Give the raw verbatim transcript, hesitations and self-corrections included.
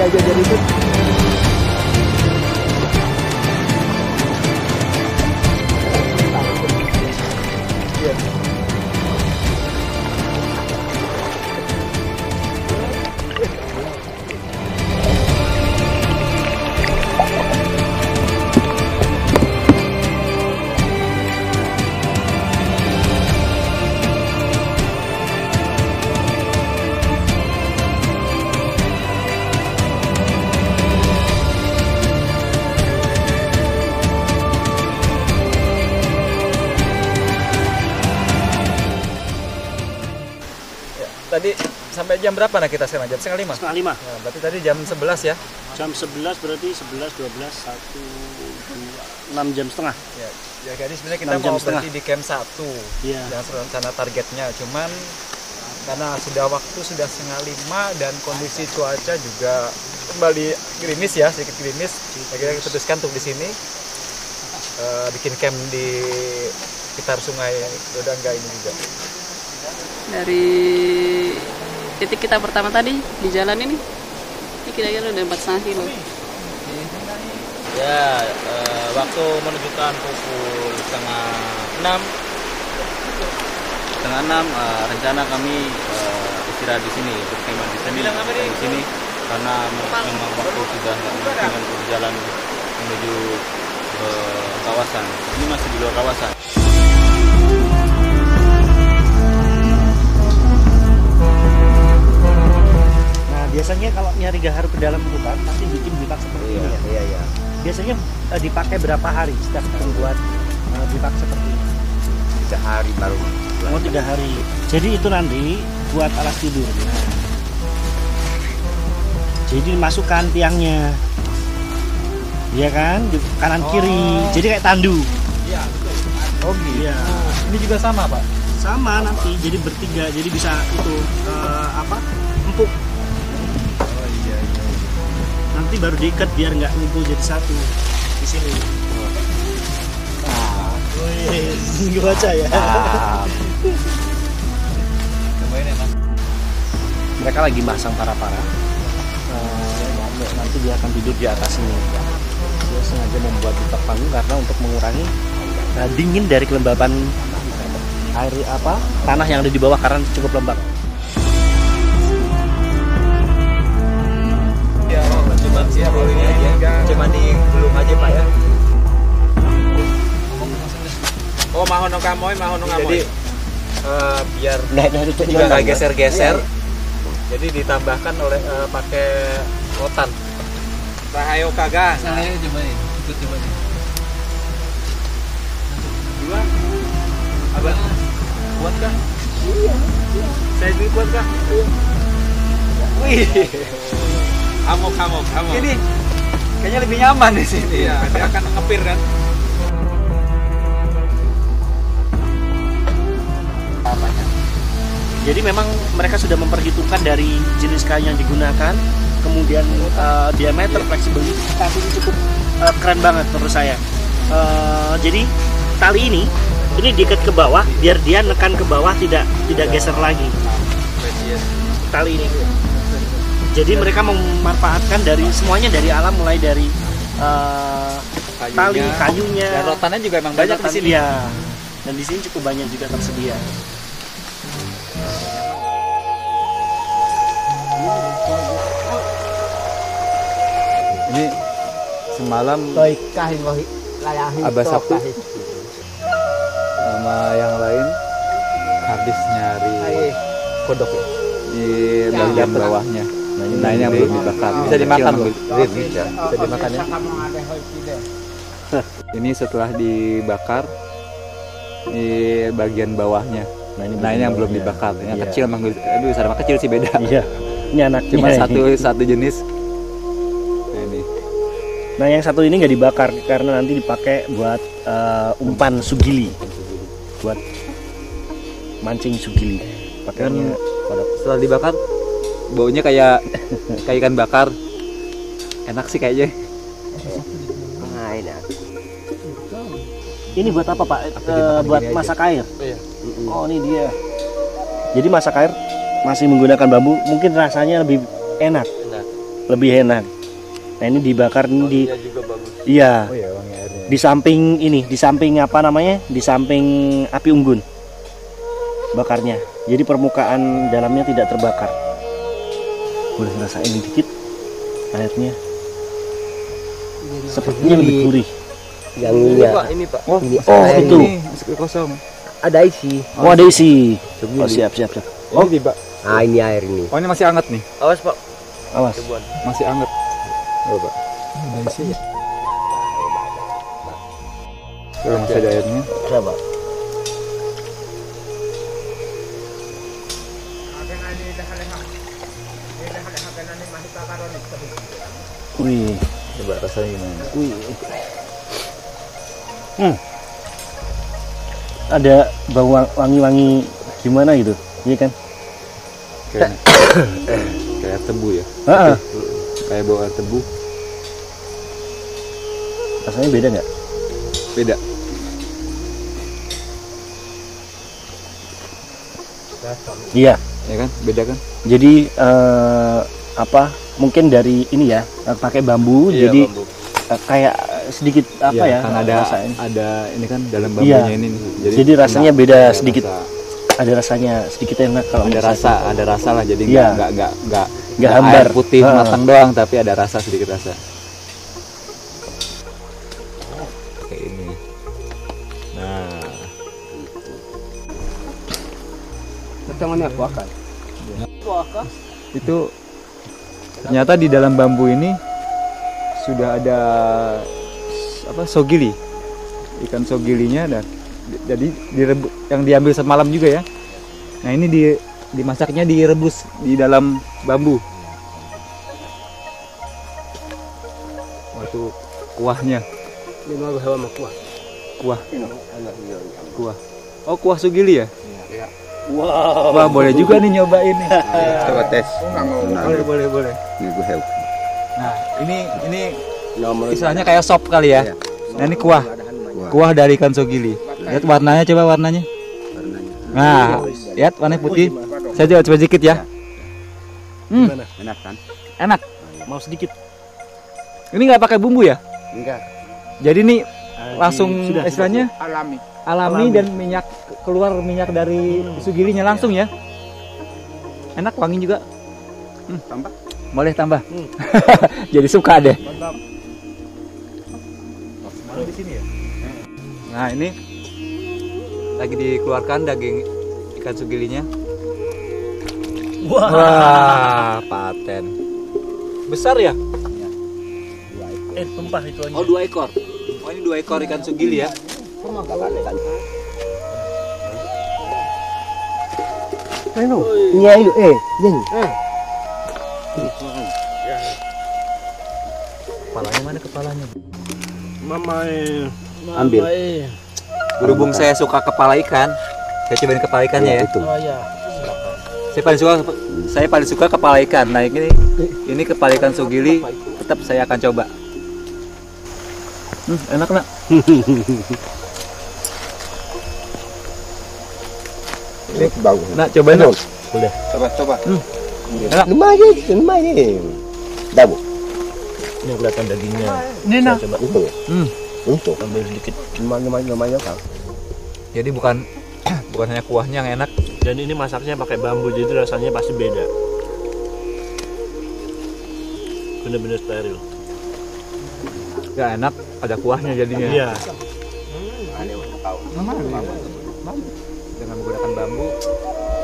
aja jadi itu. Tadi sampai jam berapa nah kita sekarang? Jam setengah lima? Setengah lima. Ya, berarti tadi jam sebelas ya? Jam sebelas berarti sebelas, dua belas, satu, dua, enam jam setengah. Ya, ya jadi sebenarnya kita mau berhenti di camp satu ya. Yang rencana targetnya. Cuman karena sudah waktu sudah setengah lima dan kondisi cuaca juga kembali gerimis ya, sedikit gerimis. Akhirnya kita putuskan untuk di sini uh, bikin camp di sekitar sungai Dodangga ini juga. Dari titik kita pertama tadi di jalan ini, ini kira-kira udah empat setengah kilo. Ya, eh, waktu menunjukkan pukul setengah enam, setengah enam eh, rencana kami eh, istirahat di sini, berkemah di sini, di sini karena memang waktu sudah nggak mungkin untuk jalan menuju ke kawasan. Ini masih di luar kawasan. Biasanya kalau nyari gaharu ke dalam hutan pasti bikin bipak seperti iya, ini ya. Iya, iya. Biasanya uh, dipakai berapa hari setiap membuat uh, bipak seperti ini? Tiga hari baru. Oh, tiga hari. Jadi itu nanti buat alas tidur. Nah. Jadi dimasukkan tiangnya, iya kan, di kanan oh. kiri. Jadi kayak tandu. Iya, betul. Oh gitu. Iya. Ini juga sama Pak? Sama nanti. Jadi bertiga. Jadi bisa itu uh, apa? Empuk. Nanti baru diikat biar nggak ngumpul jadi satu di sini. Ah, wih, baca ya. ah. Cobain ya Mas. Mereka lagi masang para-para. Uh, nanti dia akan tidur di atas ini. Dia sengaja membuat bipak panggung karena untuk mengurangi uh, dingin dari kelembaban air apa tanah yang ada di bawah karena cukup lembab. Ya, boleh aja. Cuma di belum aja Pak ya. Oh, mahon no kamoy, mahon no kamoy. Jadi uh, biar Nah, nah, itu juga nggak ya. geser-geser. Iya, iya. Jadi ditambahkan oleh uh, pakai rotan. Rahayo kagak. Saya coba nih, ikut coba nih. Dua. Abang, kuat kah? Iya. Saya dulu kuat kah? Wih. Amok, amok, amok. Ini kayaknya lebih nyaman di sini. Iya, dia akan ngepir kan. Apanya? Jadi memang mereka sudah memperhitungkan dari jenis kayu yang digunakan, kemudian uh, diameter, fleksibilitas ini cukup uh, keren banget menurut saya. Uh, jadi tali ini ini diikat ke bawah biar dia nekan ke bawah tidak tidak geser lagi. Tali ini. Jadi mereka memanfaatkan dari semuanya dari alam, mulai dari uh, Kayunya, tali, kayunya, dan rotannya juga emang banyak di sini. Ya. Dan di sini cukup banyak juga tersedia. Ini semalam Abah Sabtu sama yang lain habis nyari Kodok ya. di bagian bawahnya. Nah ini, nah, ini yang belum dibakar. Bisa dimakan loh. Bisa, bisa dimakan ya. Ini setelah dibakar di bagian bawahnya. Nah ini, nah, ini yang belum dibakar. Yang iya. kecil emang, aduh sama kecil sih beda. Iya. Ini anaknya. Cuma satu satu jenis. Nah ini. Nah yang satu ini nggak dibakar karena nanti dipakai buat uh, umpan sugili, buat mancing sugili. Pakainya pada setelah dibakar baunya kayak kayak ikan bakar, enak sih kayaknya. Nah, enak. Ini buat apa Pak? Uh, buat masak air. Iya. Oh ini dia. Jadi masak air masih menggunakan bambu, mungkin rasanya lebih enak. Enak. lebih enak. Nah ini dibakar ini di Wanginya juga bagus. iya Oh iya, wangi airnya. di samping ini di samping apa namanya di samping api unggun bakarnya. Jadi permukaan dalamnya tidak terbakar. Boleh ngerasain dikit airnya. Sepertinya lebih gurih. Yang ini Pak, ini Pak. Oh, ini oh, air itu. ini Ini kosong. ada isi. Oh ada isi. Segini. Oh siap siap siap. Oh, di bak. Ah, ini air ini. Oh, ini masih hangat nih. Awas Pak. Awas. Masih hangat. Oh, Pak. Ada isi. Oh, masih ada airnya. Coba. Wih. Coba rasanya gimana? Wih. Hmm. Ada bau wangi-wangi gimana gitu, iya kan? Kayak kayak air tebu ya. Heeh. Kayak bau air tebu. Rasanya beda nggak? Beda. Iya. Ya kan? Beda kan? Jadi eh, apa? Mungkin dari ini ya, eh, pakai bambu, Iya, jadi bambu. eh, kayak sedikit apa ya? Kan ada rasain. ada ini kan dalam bambunya Iya. ini nih. Jadi rasanya enak. beda Ada sedikit. rasa- Ada rasanya sedikit enak kalau ada menurut rasa, saya. ada rasa lah. Jadi Iya. nggak nggak nggak nggak Nggak nggak hambar. air putih Ah. matang doang, tapi ada rasa sedikit rasa. Kayak ini. Nah, Potongannya aku akan. itu ternyata di dalam bambu ini sudah ada apa sogili, ikan sogilinya, dan jadi direbus, yang diambil semalam juga ya. Nah ini di dimasaknya direbus di dalam bambu. Oh, itu kuahnya, Ini mau hewan mau kuah. kuah, Anak ini. kuah. Oh, kuah sogili ya? Wow. Wah, boleh juga nih nyobain nih. Coba tes. Boleh, boleh, boleh. Ini gue hewan. Nah, ini ini Nomor istilahnya kayak sop kali ya. Nah, ini kuah. Kuah dari ikan sogili. Lihat warnanya, coba warnanya. Nah, lihat warna putih. Saya coba coba sedikit ya. Hmm, enak kan? enak. Mau sedikit. Ini nggak pakai bumbu ya? Enggak. Jadi ini Ah, langsung sudah, istilahnya Alami. alami, dan minyak keluar minyak dari sugilinya langsung ya. Enak, wangi juga. Hmm. Tambah? Boleh tambah. Jadi suka deh. Di sini ya. Nah, ini lagi dikeluarkan daging ikan sugilinya. Wah. Wah, paten. Besar ya? Eh tumpah itu aja. Oh, dua ekor. Oh, ini dua ekor ikan sugili ya. Ayo. Ini ayo eh, ini. Kepalanya mana kepalanya? Mama eh. Ambil. Mama, eh. Berhubung saya suka kepala ikan, saya cobain kepala ikannya ya. Itu. Oh ya. Saya paling suka saya paling suka kepala ikan. Nah, ini ini kepala ikan sugili, tetap saya akan coba. Hmm, enak nak. Ini bagus. Nak cobain nak. Boleh. Coba coba. Enak. Lumayan, lumayan. Dabu. Ini kelihatan dagingnya. Ini Saya nah. coba Itu. Hmm. Itu. tambah sedikit. Lumayan lumayan lumayan kan. Jadi bukan bukan hanya kuahnya yang enak, Dan ini masaknya pakai bambu, jadi rasanya pasti beda. Bener-bener steril. ya enak, ada kuahnya jadinya. Iya. Dengan menggunakan bambu,